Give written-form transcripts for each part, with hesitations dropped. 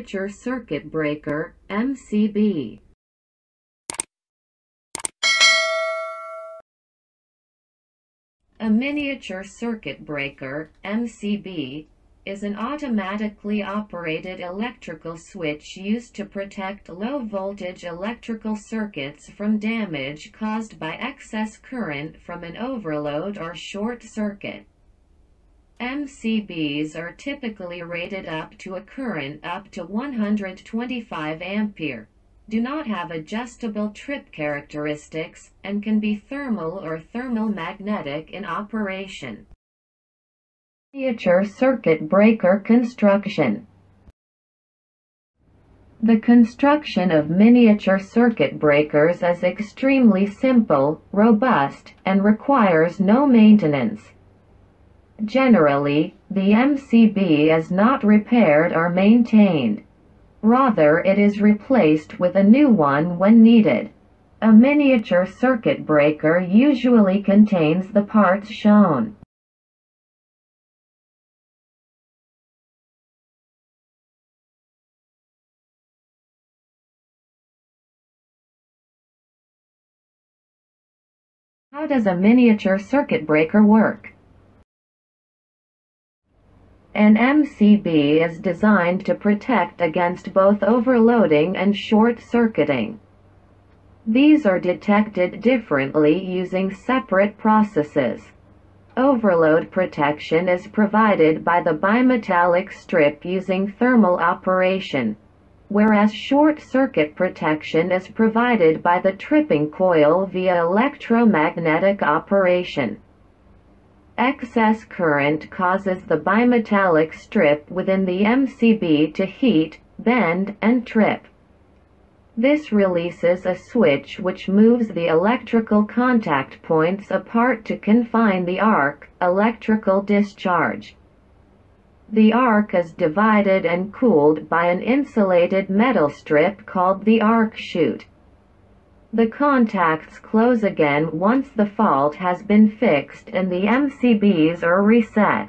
miniature circuit breaker, MCB. A miniature circuit breaker, MCB, is an automatically operated electrical switch used to protect low-voltage electrical circuits from damage caused by excess current from an overload or short circuit. MCBs are typically rated up to a current up to 125 ampere, do not have adjustable trip characteristics, and can be thermal or thermal-magnetic in operation. Miniature circuit breaker construction. The construction of miniature circuit breakers is extremely simple, robust, and requires no maintenance. Generally, the MCB is not repaired or maintained. Rather, it is replaced with a new one when needed. A miniature circuit breaker usually contains the parts shown. How does a miniature circuit breaker work? An MCB is designed to protect against both overloading and short-circuiting. These are detected differently using separate processes. Overload protection is provided by the bimetallic strip using thermal operation, whereas short-circuit protection is provided by the tripping coil via electromagnetic operation. Excess current causes the bimetallic strip within the MCB to heat, bend, and trip. This releases a switch which moves the electrical contact points apart to confine the arc, electrical discharge. The arc is divided and cooled by an insulated metal strip called the arc chute. The contacts close again once the fault has been fixed and the MCBs are reset.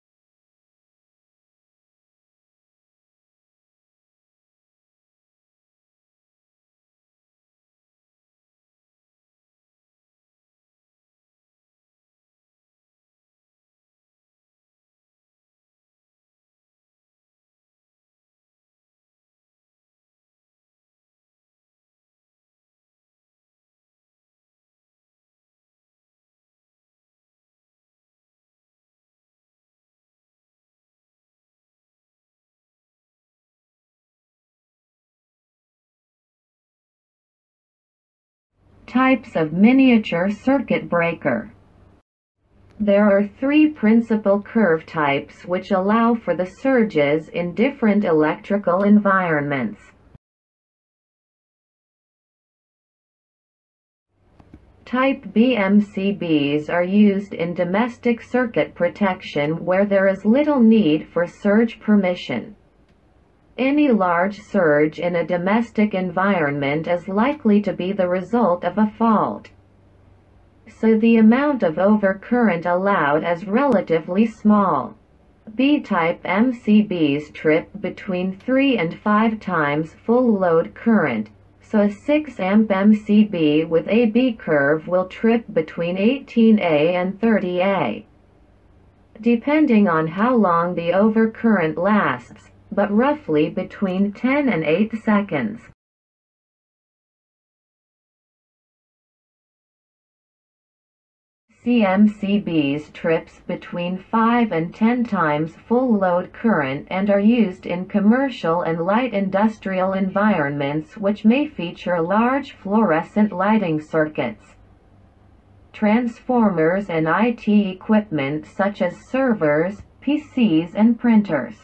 Types of miniature circuit breaker. There are three principal curve types which allow for the surges in different electrical environments. Type B MCBs are used in domestic circuit protection where there is little need for surge permission. Any large surge in a domestic environment is likely to be the result of a fault, so the amount of overcurrent allowed is relatively small. B-type MCBs trip between 3 and 5 times full load current, so a 6 amp MCB with a B curve will trip between 18A and 30A, depending on how long the overcurrent lasts, but roughly between 10 and 8 seconds. CMCBs trips between 5 and 10 times full load current and are used in commercial and light industrial environments which may feature large fluorescent lighting circuits, transformers and IT equipment such as servers, PCs and printers.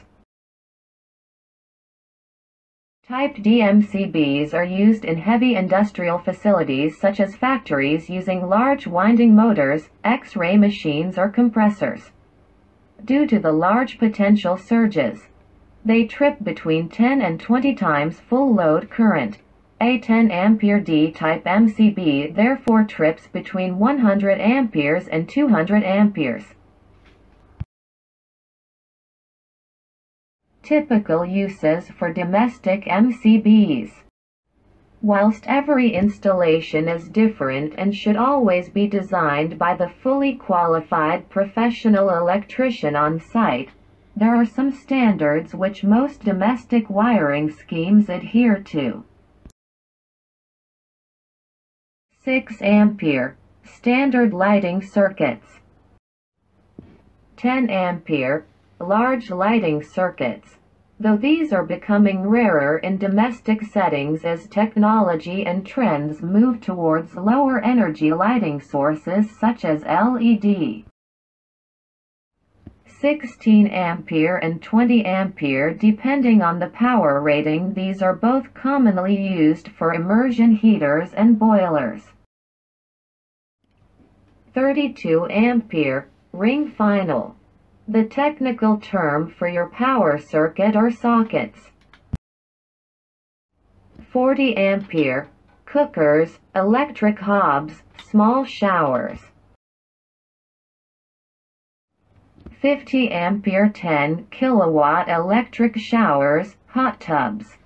Type D MCBs are used in heavy industrial facilities such as factories using large winding motors, X-ray machines or compressors. Due to the large potential surges, they trip between 10 and 20 times full load current. A 10 ampere D-type MCB therefore trips between 100 amperes and 200 amperes. Typical uses for domestic MCBs. Whilst every installation is different and should always be designed by the fully qualified professional electrician on site, there are some standards which most domestic wiring schemes adhere to. 6 ampere standard lighting circuits. 10 ampere large lighting circuits, though these are becoming rarer in domestic settings as technology and trends move towards lower energy lighting sources such as LED. 16 ampere and 20 ampere depending on the power rating. These are both commonly used for immersion heaters and boilers. 32 ampere ring final, the technical term for your power circuit or sockets. 40 ampere cookers, electric hobs, small showers. 50 ampere 10 kilowatt electric showers, hot tubs.